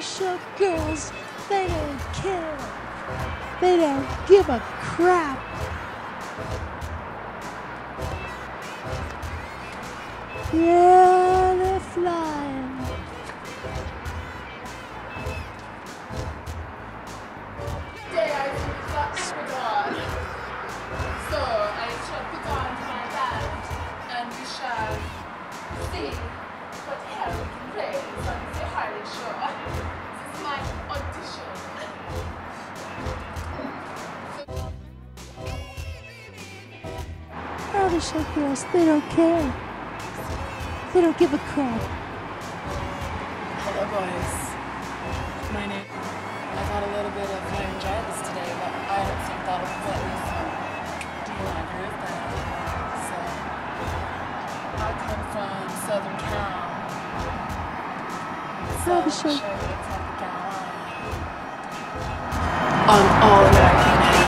Harleyshow girls, they don't care. They don't give a crap. Yeah, they're flying. Today I put on. So I shall put on my band and we shall see what hell we can play on the Harlem show. This is my audition. Harleyshow girls, they don't care. They don't give a crap. Hello boys. My name. I got a little bit of laryngitis today, but I don't think that'll prevent me from doing my groove band. So I come from Southern Cal. So I'll show you what's up and down on All American